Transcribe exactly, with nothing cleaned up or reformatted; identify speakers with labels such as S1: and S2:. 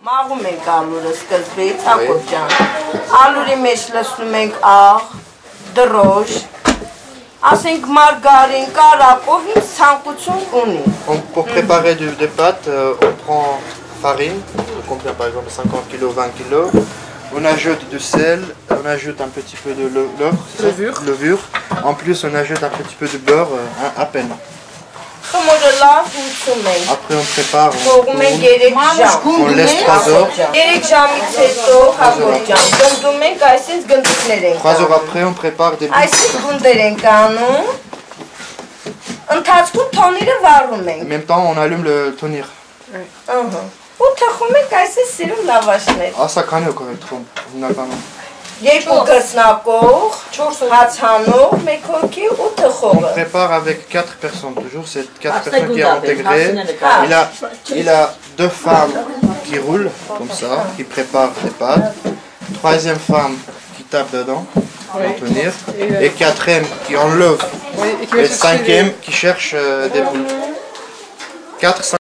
S1: Մաղում ենք ալուրը սկզբից, Հակոբ ջան։ Ալուրի մեջ լցնում ենք աղ, դրոշ, ասենք մարգարին, կարակով, ինչ ցանկություն ունի։
S2: Pour préparer du, des pâtes, euh, on prend farine, combien par exemple cinquante kilos, vingt kilos. On ajoute du sel, on ajoute un petit peu de levure. levure. En plus, on ajoute un petit peu de beurre, euh, à peine. Après, on prépare, on, tourne, on laisse trois heures. Trois heures après, on prépare des bouts. En même temps, on allume le tonir. Ah, ça cragne correctement. On prépare avec quatre personnes, toujours c'est quatre personnes qui ont intégré. Il a, il a deux femmes qui roulent comme ça, qui préparent les pâtes. Troisième femme qui tape dedans pour tenir. Et quatrième qui enlève. Et cinquième qui cherche des boules. Quatre,